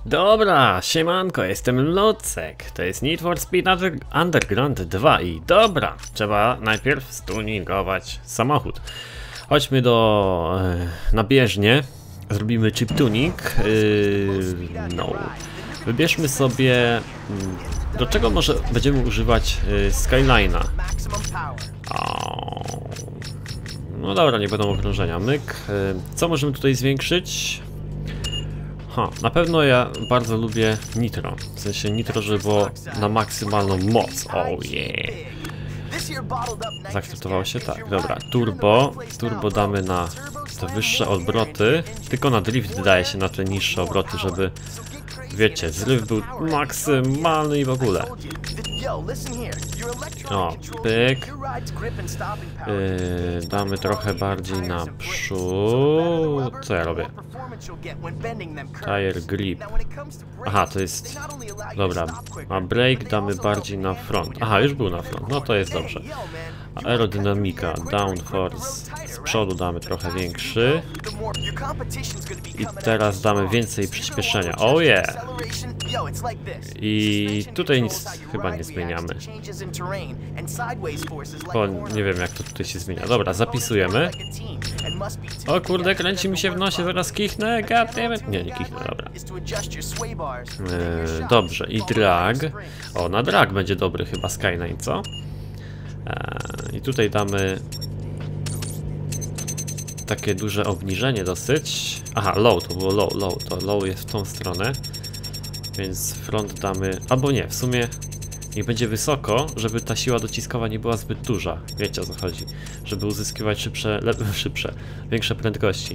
Dobra, siemanko, jestem Lucek. To jest Need for Speed Underground 2 i dobra, trzeba najpierw stuningować samochód. Chodźmy na bieżnię, zrobimy chip tuning. Wybierzmy sobie, do czego może będziemy używać Skyline'a. No dobra, nie będą okrążenia. Myk. Co możemy tutaj zwiększyć? Na pewno ja bardzo lubię nitro. W sensie nitro, żeby było na maksymalną moc. Oh yeah. Zaakceptowało się? Tak, dobra. Turbo. Turbo damy na te wyższe obroty. Tylko na drift daje się na te niższe obroty, żeby, wiecie, zryw był maksymalny i w ogóle. O, pyk. Damy trochę bardziej naprzód. Co ja robię? Tire grip. Aha, to jest... Dobra, a brake damy bardziej na front. Aha, już był na front, no to jest dobrze. Aerodynamika, downforce. Z przodu damy trochę większy. I teraz damy więcej przyspieszenia. Oh yeah! I tutaj nic chyba nie zmieniamy. Bo nie wiem, jak to tutaj się zmienia. Dobra, zapisujemy. O kurde, kręci mi się w nosie, zaraz kichnę. Goddammit. Nie kichnę, dobra. Dobrze, i drag. O, na drag będzie dobry chyba Skyline, co? I tutaj damy takie duże obniżenie dosyć. Aha, low, to było low, to low jest w tą stronę. Więc front damy, albo nie, w sumie niech będzie wysoko, żeby ta siła dociskowa nie była zbyt duża. Wiecie, o co chodzi. Żeby uzyskiwać większe prędkości.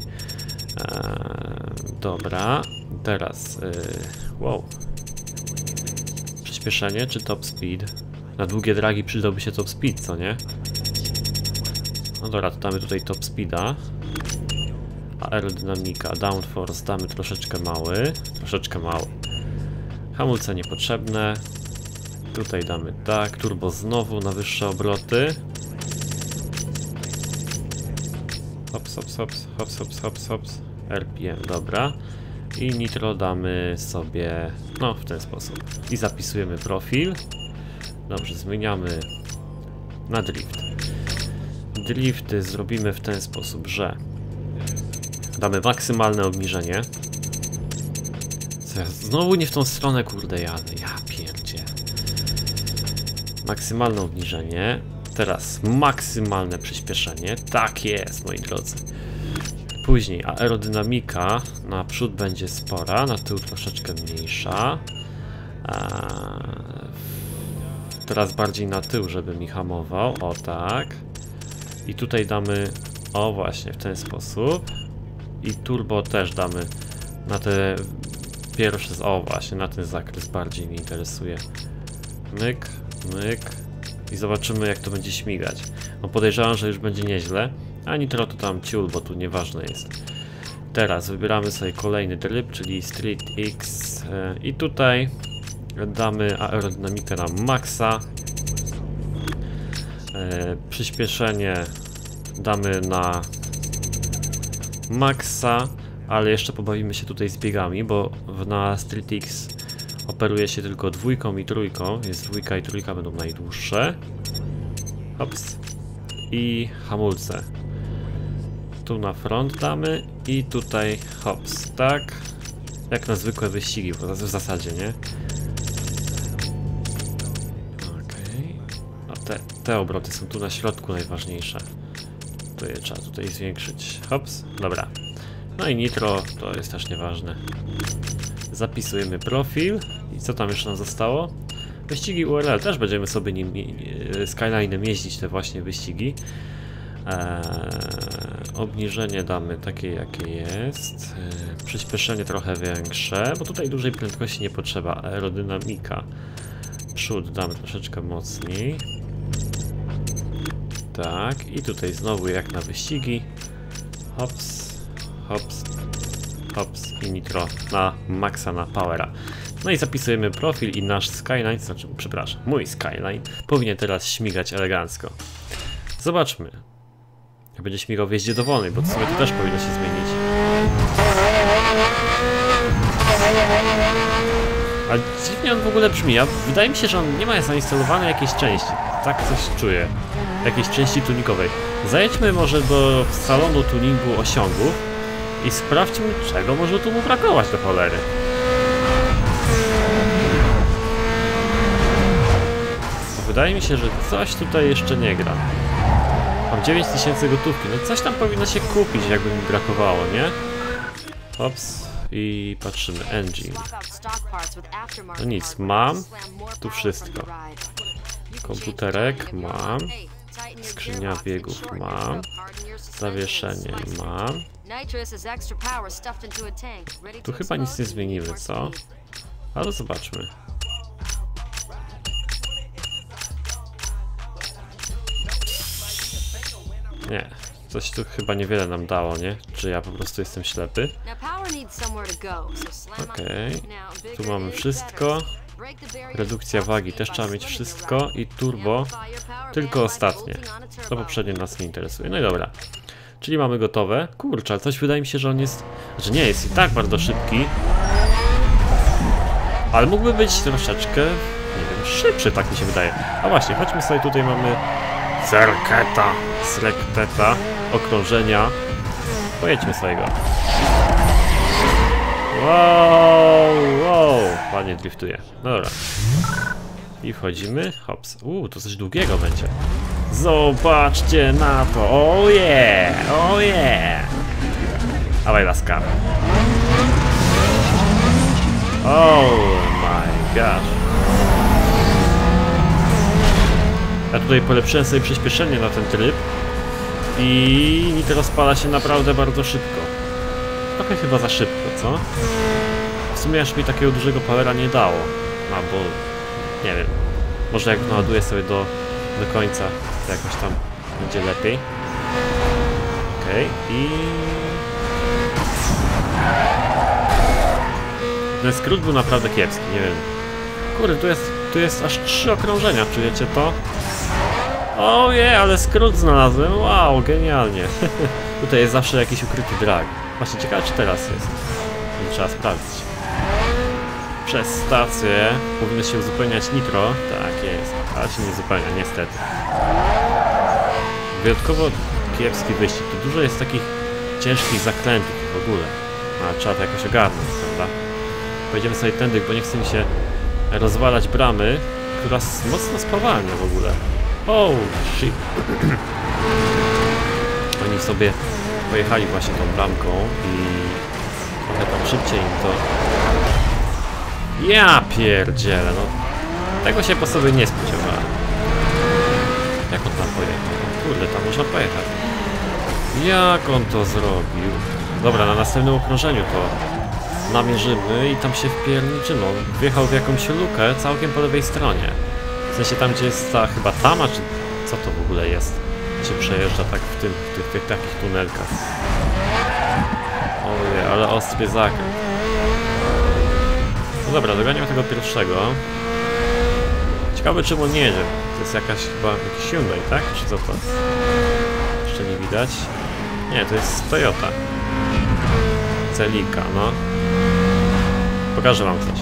Dobra, teraz wow. Przyspieszenie czy top speed? Na długie dragi przydałby się top speed, co nie? No dobra, to damy tutaj top speeda. Aerodynamika, downforce damy troszeczkę mały. Hamulce niepotrzebne. Tutaj damy tak, turbo znowu na wyższe obroty. Hops. RPM, dobra. I nitro damy sobie, no w ten sposób. I zapisujemy profil. Dobrze, zmieniamy na drift. Drifty zrobimy w ten sposób, że damy maksymalne obniżenie. Co ja znowu nie w tą stronę, kurde, jadę. Ja pierdzie. Maksymalne obniżenie. Teraz maksymalne przyspieszenie. Tak jest, moi drodzy. Później aerodynamika naprzód będzie spora, na tył troszeczkę mniejsza. Teraz bardziej na tył, żeby mi hamował. O tak. I tutaj damy, o właśnie, w ten sposób. I turbo też damy na te pierwsze, o właśnie, na ten zakres bardziej mnie interesuje. Myk. I zobaczymy, jak to będzie śmigać. No podejrzewam, że już będzie nieźle. A nitro to tam ciul, bo tu nieważne jest. Teraz wybieramy sobie kolejny tryb, czyli Street X. I tutaj damy aerodynamikę na maksa. Przyspieszenie damy na maksa, ale jeszcze pobawimy się tutaj z biegami, bo na Street X operuje się tylko dwójką i trójką, więc dwójka i trójka będą najdłuższe. Hops. I hamulce. Tu na front damy i tutaj hops, tak? Jak na zwykłe wyścigi w zasadzie, nie? Okej. A te obroty są tu na środku najważniejsze. To je trzeba tutaj zwiększyć. Hops, dobra. No i nitro to jest też nieważne. Zapisujemy profil. I co tam jeszcze nam zostało? Wyścigi URL. Też będziemy sobie nim Skyline'em jeździć, te właśnie wyścigi. Obniżenie damy takie, jakie jest. Przyspieszenie trochę większe, bo tutaj dużej prędkości nie potrzeba. Aerodynamika. Przód damy troszeczkę mocniej. Tak, i tutaj znowu jak na wyścigi. Hops i nitro na maksa, na powera. No i zapisujemy profil i nasz Skyline, znaczy, przepraszam, mój Skyline powinien teraz śmigać elegancko. Zobaczmy. Jak będzie śmigał w jeździe dowolnej, bo w sumie to też powinno się zmienić. Ale dziwnie on w ogóle brzmi. Wydaje mi się, że on nie ma zainstalowanej jakiejś części. Tak coś czuję. Jakiejś części tuningowej. Zajedźmy może do salonu tuningu osiągów i sprawdźmy, czego może tu mu brakować do cholery. Wydaje mi się, że coś tutaj jeszcze nie gra. Mam 9000 gotówki, no coś tam powinno się kupić, jakby mi brakowało, nie? Ops. I patrzymy, engine. No nic, mam tu wszystko. Komputerek mam. Skrzynia biegów mam. Zawieszenie mam. Tu chyba nic nie zmienimy, co? Ale zobaczmy. Nie, coś tu chyba niewiele nam dało, nie? Czy ja po prostu jestem ślepy? Okej, tu mamy wszystko. Redukcja wagi też trzeba mieć wszystko i turbo tylko ostatnie. To poprzednie nas nie interesuje. No i dobra. Czyli mamy gotowe. Kurczę, ale coś wydaje mi się, że on jest... Znaczy nie, jest i tak bardzo szybki. Ale mógłby być troszeczkę, nie wiem, szybszy, tak mi się wydaje. A właśnie, chodźmy sobie, tutaj mamy Srekteta, okrążenia. Pojedźmy sobie go. Wow, ładnie driftuje. No dobra. I wchodzimy. Hops. To coś długiego będzie. Zobaczcie na to. Oh yeah. Dawaj laska. Oh my gosh. Ja tutaj polepszyłem sobie przyspieszenie na ten tryb. I nitro spala się naprawdę bardzo szybko. Trochę chyba za szybko, co? W sumie aż mi takiego dużego powera nie dało. No bo... nie wiem. Może jak naładuję sobie do końca, to jakoś tam będzie lepiej. Okej, i... Ten skrót był naprawdę kiepski, nie wiem. Kurde, tu jest aż 3 okrążenia, czujecie to? Ojej, ale skrót znalazłem, wow, genialnie. Tutaj jest zawsze jakiś ukryty drag. Właśnie ciekawe, czy teraz jest. Nie trzeba sprawdzić. Przez stację powinno się uzupełniać nitro. Tak jest, ale się nie uzupełnia, niestety. Wyjątkowo kiepski wyścig. Tu dużo jest takich ciężkich zakrętów w ogóle. A trzeba to jakoś ogarnąć, prawda? Pojedziemy sobie tędy, bo nie chce mi się rozwalać bramy, która mocno spowalnia w ogóle. Oh shit. Oni sobie pojechali właśnie tą bramką i trochę tam szybciej im to... Ja pierdzielę, no. Tego się po sobie nie spodziewałem. Jak on tam pojechał? Kurde, tam można pojechać. Jak on to zrobił? Dobra, na następnym okrążeniu to namierzymy i tam się wpierniczymy. On wjechał w jakąś lukę całkiem po lewej stronie. W sensie tam, gdzie jest ta chyba tama, czy co to w ogóle jest? Się przejeżdża tak w tych takich tunelkach. Ojej, ale ostry zakręt. No dobra, doganiam tego pierwszego. Ciekawe, czemu on nie jedzie. To jest jakaś chyba jakiś Hyundai, tak? Czy co to? Jeszcze nie widać. Nie, to jest Toyota. Celica, no. Pokażę wam coś.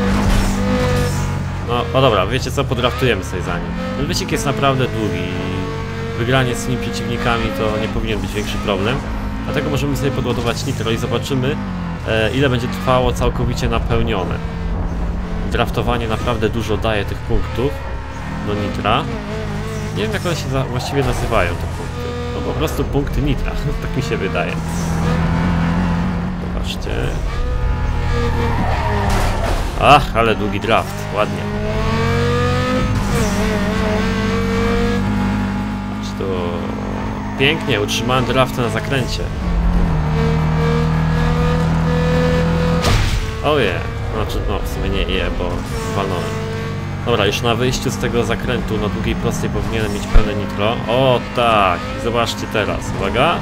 No, o dobra, wiecie co? Podraftujemy sobie za nim. Ten wyścig jest naprawdę długi i wygranie z nim przeciwnikami to nie powinien być większy problem. Dlatego możemy sobie podładować nitro i zobaczymy, ile będzie trwało całkowicie napełnione. Draftowanie naprawdę dużo daje tych punktów do nitra. Nie wiem, jak one się właściwie nazywają, te punkty. No po prostu punkty nitra, tak mi się wydaje. Zobaczcie. Ach, ale długi draft, ładnie. Patrz to... Pięknie, utrzymałem draft na zakręcie. Oje, znaczy, no w sumie nie bo walnąłem. Dobra, już na wyjściu z tego zakrętu na długiej prostej powinienem mieć pełne nitro. O tak, zobaczcie teraz, uwaga.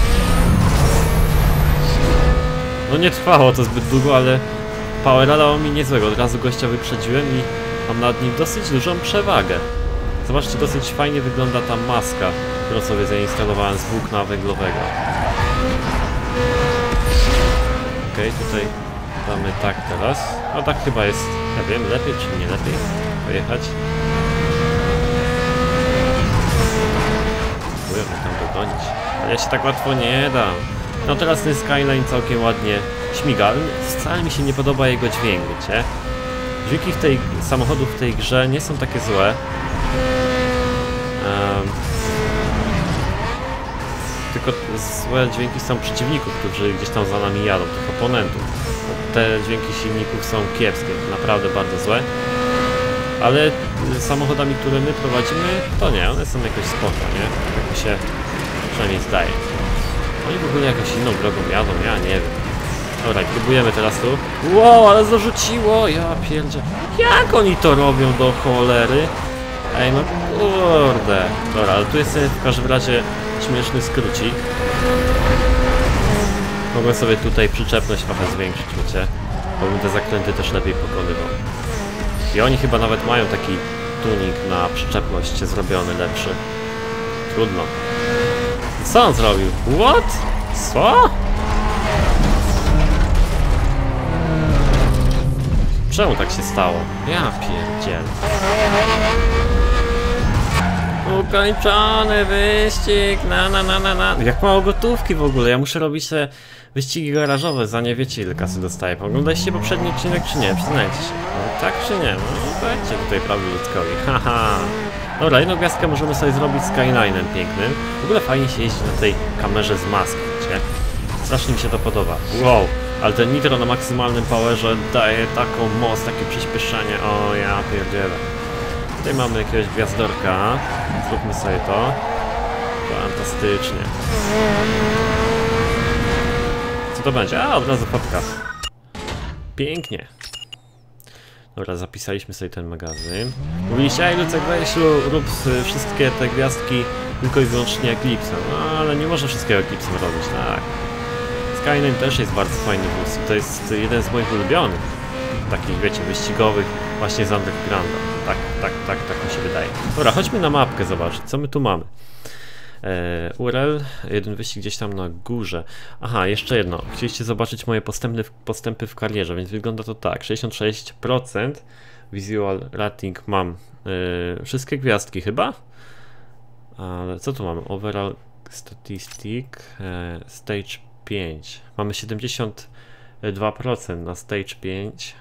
No nie trwało to zbyt długo, ale powera dało mi niezłego. Od razu gościa wyprzedziłem i mam nad nim dosyć dużą przewagę. Zobaczcie, dosyć fajnie wygląda ta maska, którą sobie zainstalowałem z włókna węglowego. Okej, tutaj Damy tak teraz. No tak chyba jest, ja wiem, lepiej czy nie lepiej pojechać. Próbuję tam dogonić. Ale ja się tak łatwo nie dam. No teraz ten Skyline całkiem ładnie śmiga, ale wcale mi się nie podoba jego dźwięk, wiecie? Dźwięki samochodów w tej grze nie są takie złe. Tylko złe dźwięki są przeciwników, którzy gdzieś tam za nami jadą, tych oponentów. Te dźwięki silników są kiepskie, naprawdę bardzo złe. Ale samochodami, które my prowadzimy, to nie, one są jakoś spoko, nie? Tak mi się przynajmniej zdaje. Oni w ogóle jakąś inną drogą jadą, ja nie wiem. Dobra, próbujemy teraz tu. Wow, ale zarzuciło! Ja pierdzie. Jak oni to robią do cholery? Ej, no kurde. Dobra, ale tu jest w każdym razie śmieszny skrócik. Mogę sobie tutaj przyczepność trochę zwiększyć, wiecie? Bo bym te zakręty też lepiej pokonywał. I oni chyba nawet mają taki tuning na przyczepność zrobiony lepszy. Trudno. Co on zrobił? What? Co? Czemu tak się stało? Ja pierdzielę. Ukończony wyścig, na. Jak mało gotówki w ogóle, ja muszę robić te wyścigi garażowe, za nie wiecie ile kasy dostaję. Oglądaliście poprzedni odcinek czy nie? Przyznajcie się. No, tak czy nie? No dajcie tutaj prawdę ludzkowi, haha. Dobra, jedną gwiazdkę możemy sobie zrobić Skyline'em pięknym. W ogóle fajnie się jeździ na tej kamerze z maski, wiecie? Strasznie mi się to podoba. Wow, ale ten nitro na maksymalnym powerze daje taką moc, takie przyspieszenie. O ja pierdzielę. Tutaj mamy jakiegoś gwiazdorka. Zróbmy sobie to. Fantastycznie. Co to będzie? A, od razu fotka. Pięknie. Dobra, zapisaliśmy sobie ten magazyn. Mówiliście, ej Lucek, weź rób wszystkie te gwiazdki tylko i wyłącznie Eclipse'em. No, ale nie może wszystkiego Eclipse'em robić, tak. Skyline też jest bardzo fajny bus i to jest jeden z moich ulubionych. Takich, wiecie, wyścigowych właśnie z Undergrounda. Tak mi się wydaje. Dobra, chodźmy na mapkę zobaczyć, co my tu mamy. URL, jeden wyścig gdzieś tam na górze. Aha, jeszcze jedno. Chcieliście zobaczyć moje postępy w karierze, więc wygląda to tak. 66% visual rating mam. Wszystkie gwiazdki chyba? Ale co tu mamy? Overall statistic, stage 5. Mamy 72% na stage 5.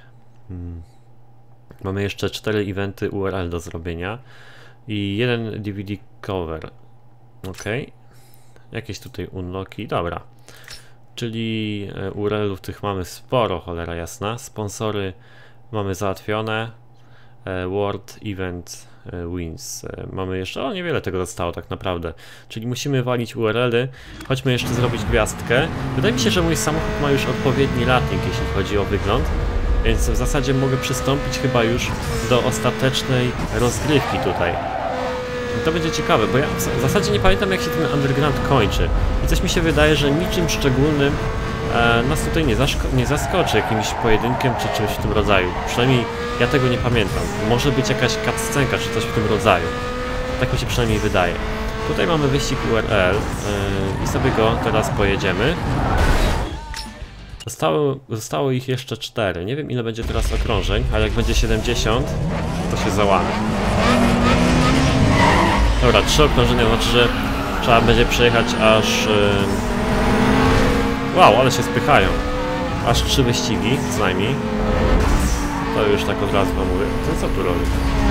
Mamy jeszcze 4 eventy URL do zrobienia i jeden DVD cover. Ok. Jakieś tutaj unlocki. Dobra. Czyli URL-ów tych mamy sporo, cholera jasna. Sponsory mamy załatwione. World Event Wins. Mamy jeszcze, o niewiele tego zostało tak naprawdę. Czyli musimy walić URL-y. Chodźmy jeszcze zrobić gwiazdkę. Wydaje mi się, że mój samochód ma już odpowiedni rating, jeśli chodzi o wygląd. Więc w zasadzie mogę przystąpić chyba już do ostatecznej rozgrywki tutaj. I to będzie ciekawe, bo ja w zasadzie nie pamiętam jak się ten Underground kończy. I coś mi się wydaje, że niczym szczególnym nas tutaj nie zaskoczy jakimś pojedynkiem czy czymś w tym rodzaju. Przynajmniej ja tego nie pamiętam. Może być jakaś cutscenka czy coś w tym rodzaju. Tak mi się przynajmniej wydaje. Tutaj mamy wyścig URL i sobie go teraz pojedziemy. Zostało ich jeszcze 4. Nie wiem ile będzie teraz okrążeń, ale jak będzie 70, to się załamie. Dobra, 3 okrążenia, znaczy, że trzeba będzie przejechać aż... Wow, ale się spychają. Aż 3 wyścigi, co najmniej. To już tak od razu wam mówię. To co tu robi?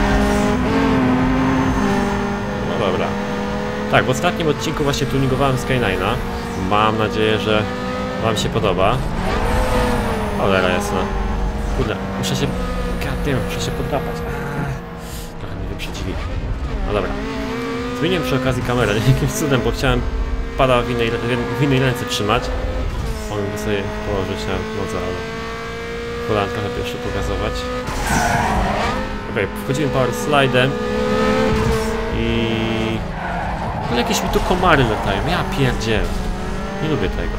No dobra. Tak, w ostatnim odcinku właśnie tuningowałem Skyline'a. Mam nadzieję, że wam się podoba. Cholera jasna. Kurde, muszę się podrapać. Trochę mnie wyprzedzili. No dobra. Zmieniłem przy okazji kamerę, jakimś cudem, bo chciałem pada w innej ręce trzymać. Mogę sobie położyć na nodze, ale wolałem trochę pierwszy pokazować. Okej, wchodzimy power slide'em i... No jakieś mi tu komary latają, ja pierdzielę. Nie lubię tego.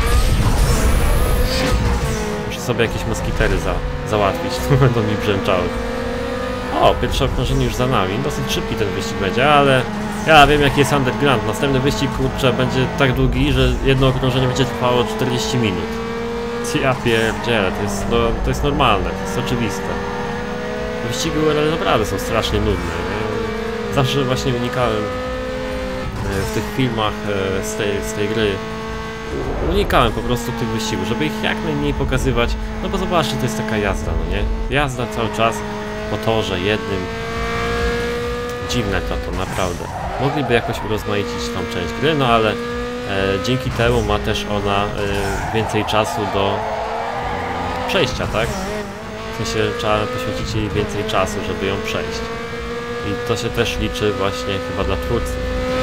Muszę sobie jakieś moskitery załatwić, to będą mi brzęczały. O, pierwsze okrążenie już za nami. Dosyć szybki ten wyścig będzie, ale ja wiem jaki jest Underground. Następny wyścig, kurczę, będzie tak długi, że jedno okrążenie będzie trwało 40 minut. Ja pierdzielę, to jest normalne, to jest oczywiste. Wyścigi URL naprawdę są strasznie nudne. Zawsze właśnie unikałem w tych filmach z tej gry. Unikałem po prostu tych wyścigów, żeby ich jak najmniej pokazywać. No bo zobaczcie, to jest taka jazda, no nie? Jazda cały czas po torze jednym. Dziwne to naprawdę. Mogliby jakoś urozmaicić tą część gry, no ale dzięki temu ma też ona więcej czasu do przejścia, tak? W sensie trzeba poświęcić jej więcej czasu, żeby ją przejść. I to się też liczy właśnie chyba dla twórców.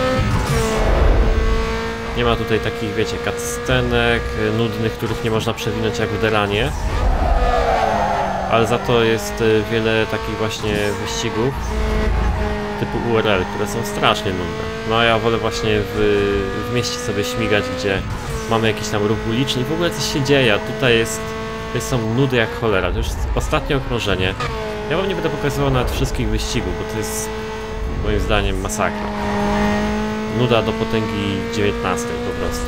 Nie ma tutaj takich, wiecie, cutscenek nudnych, których nie można przewinąć jak w Deranie. Ale za to jest wiele takich właśnie wyścigów typu URL, które są strasznie nudne. No a ja wolę właśnie w mieście sobie śmigać, gdzie mamy jakiś tam ruch uliczny i w ogóle coś się dzieje. Tutaj są nudy jak cholera. To już jest ostatnie okrążenie. Ja wam nie będę pokazywał nawet wszystkich wyścigów, bo to jest moim zdaniem masakra. Nuda do potęgi 19 po prostu.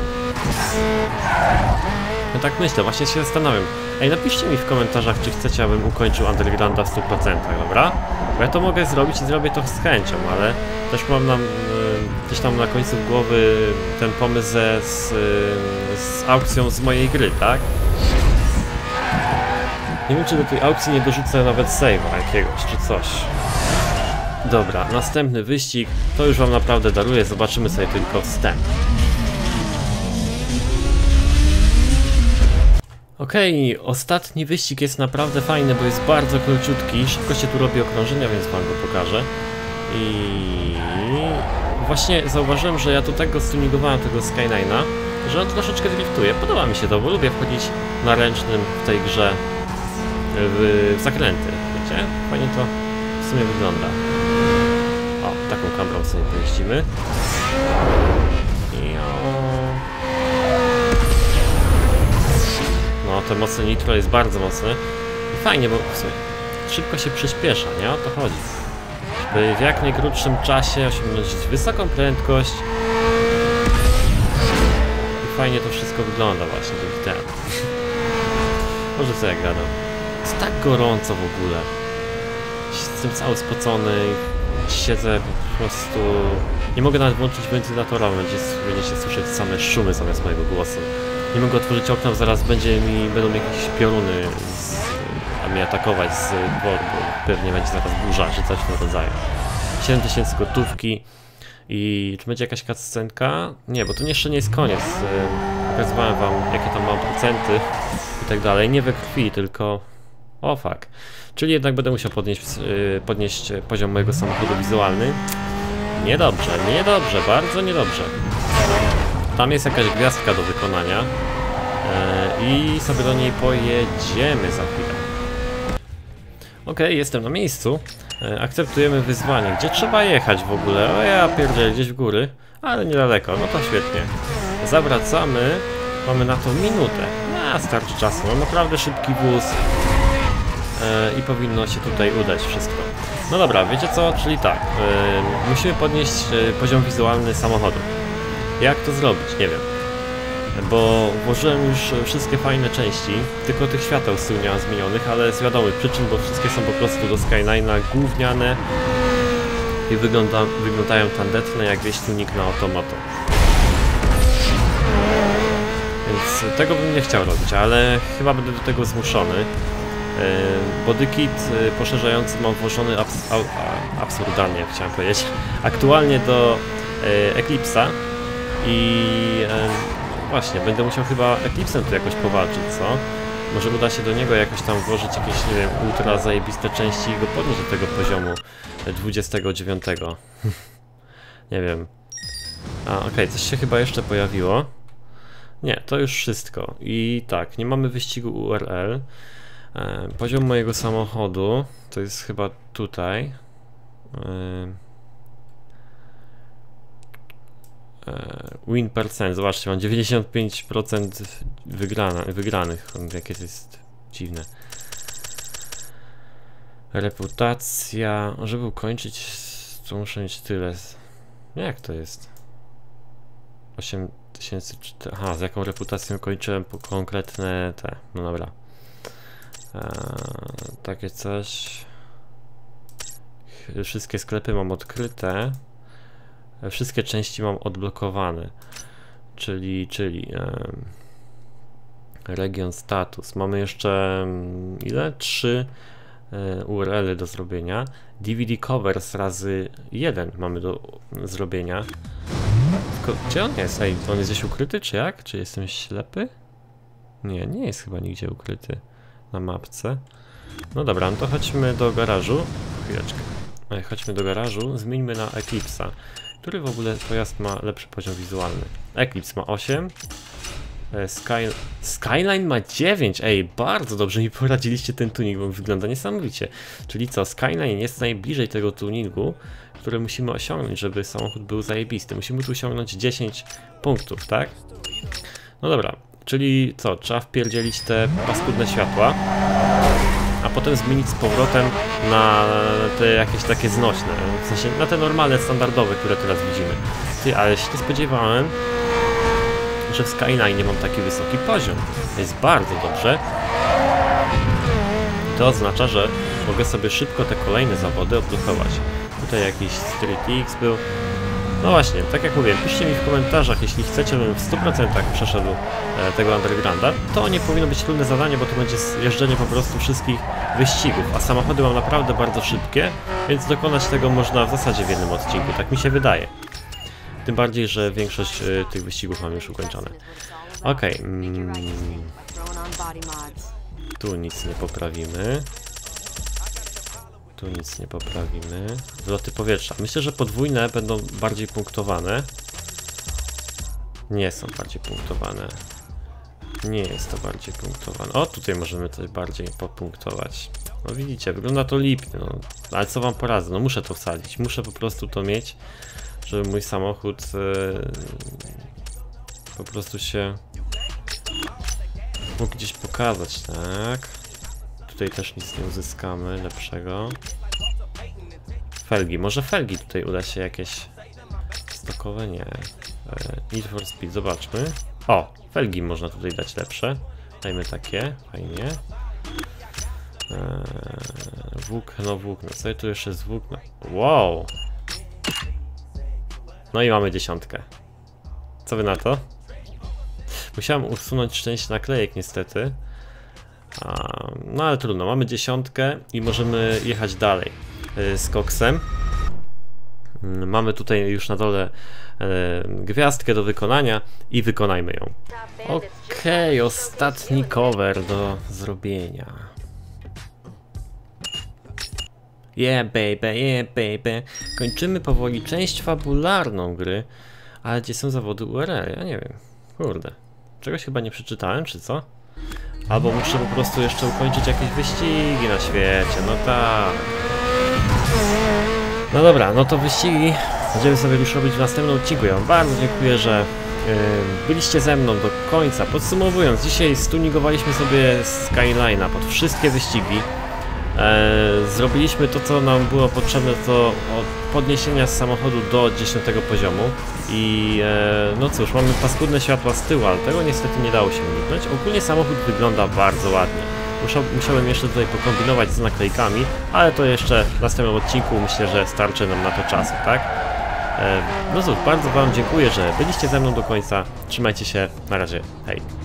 No tak myślę, właśnie się zastanawiam. Ej, napiszcie mi w komentarzach, czy chcecie, abym ukończył Undergrounda w 100%, dobra? Bo ja to mogę zrobić i zrobię to z chęcią, ale też mam gdzieś tam na końcu głowy ten pomysł z aukcją z mojej gry, tak? Nie wiem, czy do tej aukcji nie dorzucę nawet save'a jakiegoś, czy coś. Dobra, następny wyścig, to już wam naprawdę daruję, zobaczymy sobie tylko wstęp. Okej, ostatni wyścig jest naprawdę fajny, bo jest bardzo króciutki, szybko się tu robi okrążenia, więc wam go pokażę. I właśnie zauważyłem, że ja do tego stuningowałem tego Skyline'a, że on troszeczkę driftuje. Podoba mi się to, bo lubię wchodzić na ręcznym w tej grze w zakręty, wiecie? Fajnie to w sumie wygląda. O, taką kamerą sobie pojeździmy. No, to mocne nitro jest bardzo mocne. I fajnie, bo w sumie szybko się przyspiesza, nie? O to chodzi. Żeby w jak najkrótszym czasie osiągnąć wysoką prędkość. I fajnie to wszystko wygląda właśnie dzięki temu. Może co ja gadam. Jest tak gorąco w ogóle. Jestem cały spocony. Siedzę po prostu... Nie mogę nawet włączyć wentylatora, będziecie słyszeć same szumy zamiast mojego głosu. Nie mogę otworzyć okna, bo zaraz będą jakieś pioruny mnie atakować z dworu, bo pewnie będzie zaraz burza, czy coś w tym rodzaju. 7000 gotówki. I czy będzie jakaś cutscenka? Nie, bo to jeszcze nie jest koniec. Pokazywałem wam, jakie tam mam procenty i tak dalej. Nie we krwi, tylko... O fuck. Czyli jednak będę musiał podnieść poziom mojego samochodu wizualny. Niedobrze, niedobrze, bardzo niedobrze. Tam jest jakaś gwiazdka do wykonania i sobie do niej pojedziemy za chwilę. Okej, jestem na miejscu. Akceptujemy wyzwanie. Gdzie trzeba jechać w ogóle? O ja pierdzielę, gdzieś w góry, ale niedaleko, no to świetnie. Zawracamy, mamy na to minutę. Starczy czasu, mam naprawdę szybki wóz i powinno się tutaj udać wszystko. No dobra, wiecie co? Czyli tak, musimy podnieść poziom wizualny samochodu. Jak to zrobić? Nie wiem. Bo włożyłem już wszystkie fajne części, tylko tych świateł z tyłu nie mam zmienionych, ale z wiadomych przyczyn, bo wszystkie są po prostu do Skyline'a gówniane i wyglądają tandetne jak wieś tunik na automato. Więc tego bym nie chciał robić, ale chyba będę do tego zmuszony. Bodykit poszerzający mam włożony absurdalnie, chciałem powiedzieć, aktualnie do Eclipse'a i właśnie, będę musiał chyba Eclipse'em tu jakoś powalczyć, co? Może uda się do niego jakoś tam włożyć jakieś, nie wiem, ultra zajebiste części i go podnieść do tego poziomu 29. Nie wiem. Okej, coś się chyba jeszcze pojawiło. Nie, to już wszystko. I tak, nie mamy wyścigu URL. Poziom mojego samochodu to jest chyba tutaj. Win percent, zobaczcie, mam 95% wygranych. Jakie to jest dziwne. Reputacja. Żeby ukończyć, to muszę mieć tyle. Jak to jest? 8004. Aha, z jaką reputacją kończyłem po konkretne te. No dobra. Takie coś. Wszystkie sklepy mam odkryte. Wszystkie części mam odblokowane. Czyli region status. Mamy jeszcze ile? 3 URL-y do zrobienia. DVD covers razy 1 mamy do zrobienia. Tylko, gdzie on jest? Ej, on jest gdzieś ukryty, czy jak? Czy jestem ślepy? Nie, nie jest chyba nigdzie ukryty na mapce. No dobra, no to chodźmy do garażu. Chwileczkę. Chodźmy do garażu, zmieńmy na Eclipse'a. Który w ogóle pojazd ma lepszy poziom wizualny? Eclipse ma 8. Skyline ma 9. Ej, bardzo dobrze mi poradziliście ten tuning, bo wygląda niesamowicie. Czyli co, Skyline jest najbliżej tego tuningu, które musimy osiągnąć, żeby samochód był zajebisty. Musimy tu osiągnąć 10 punktów, tak? No dobra, czyli co, trzeba wpierdzielić te paskudne światła, a potem zmienić z powrotem na te jakieś takie znośne, w sensie na te normalne, standardowe, które teraz widzimy. Ty, ale się nie spodziewałem, że w Skyline mam taki wysoki poziom. To jest bardzo dobrze. To oznacza, że mogę sobie szybko te kolejne zawody odblokować. Tutaj jakiś Street X był. No właśnie, tak jak mówię, piszcie mi w komentarzach, jeśli chcecie, żebym w 100% przeszedł tego Undergrounda. To nie powinno być trudne zadanie, bo to będzie jeżdżenie po prostu wszystkich wyścigów, a samochody mam naprawdę bardzo szybkie, więc dokonać tego można w zasadzie w jednym odcinku, tak mi się wydaje. Tym bardziej, że większość tych wyścigów mam już ukończone. Okej. Tu nic nie poprawimy. Tu nic nie poprawimy. Wloty powietrza. Myślę, że podwójne będą bardziej punktowane. Nie są bardziej punktowane. Nie jest to bardziej punktowane. O, tutaj możemy coś bardziej popunktować. No widzicie, wygląda to lipnie. No. Ale co wam poradzę? No muszę to wsadzić. Muszę po prostu to mieć, żeby mój samochód po prostu się mógł gdzieś pokazać, tak? Tutaj też nic nie uzyskamy lepszego. Felgi, może felgi tutaj uda się jakieś stokowe? Nie. Need for Speed, zobaczmy. O, felgi można tutaj dać lepsze. Dajmy takie, fajnie. Włókno, co tu jeszcze jest włókno? Wow! No i mamy 10. Co wy na to? Musiałem usunąć część naklejek niestety. No ale trudno, mamy 10 i możemy jechać dalej z koksem. Mamy tutaj już na dole gwiazdkę do wykonania i wykonajmy ją. Okej, ostatni cover do zrobienia. Yeah baby. Kończymy powoli część fabularną gry, ale gdzie są zawody URL? Ja nie wiem. Kurde. Czegoś chyba nie przeczytałem, czy co? Albo muszę po prostu jeszcze ukończyć jakieś wyścigi na świecie, no tak. No dobra, no to wyścigi będziemy sobie już robić w następnym odcinku. Ja wam bardzo dziękuję, że byliście ze mną do końca. Podsumowując, dzisiaj stuningowaliśmy sobie Skyline'a pod wszystkie wyścigi. Zrobiliśmy to, co nam było potrzebne do podniesienia samochodu do 10 poziomu i no cóż, mamy paskudne światła z tyłu, ale tego niestety nie dało się uniknąć. Ogólnie samochód wygląda bardzo ładnie. Musiałem jeszcze tutaj pokombinować z naklejkami, ale to jeszcze w następnym odcinku myślę, że starczy nam na to czasu, tak? No cóż, bardzo wam dziękuję, że byliście ze mną do końca. Trzymajcie się, na razie, hej!